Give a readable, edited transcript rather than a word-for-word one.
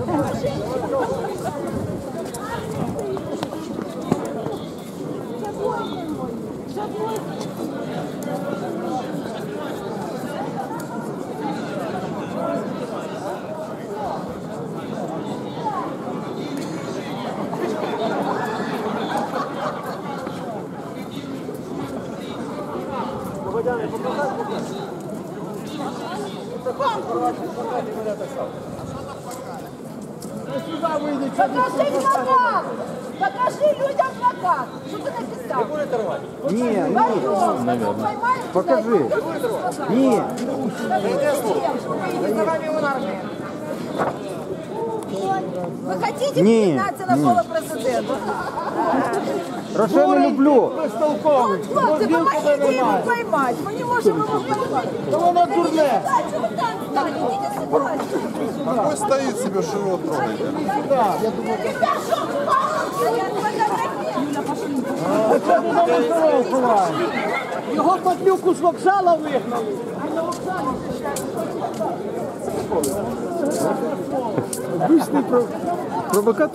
Покажи плакат! Покажи людям плакат! Что ты написал? Не будет рвать? Ні, покажи. Ні. Вы хотите признаться на поле президента? Рошен не люблю. Вот, хлопцы, помогите ему поймать. Мы не можем его поймать. Та воно дурне. Что вы там стали? Идите сюда. Какой стоит себе, живот трогает? Тебя что, стоят фотографии? Його подлюку з вокзала вигнали. Обичний провокатор.